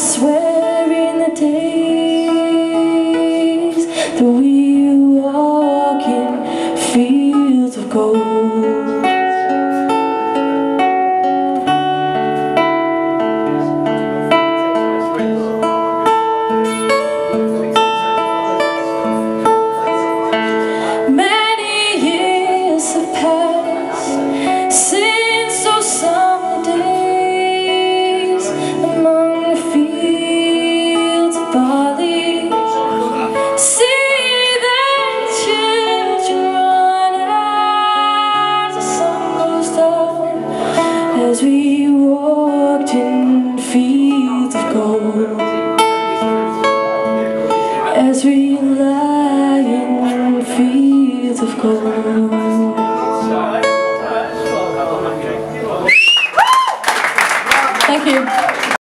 swear in the days that we walk in fields of gold. Many years have passed since those summer days among the fields of barley. See the children run as the sun goes down, as we walked in fields of gold, as we lie in fields of gold.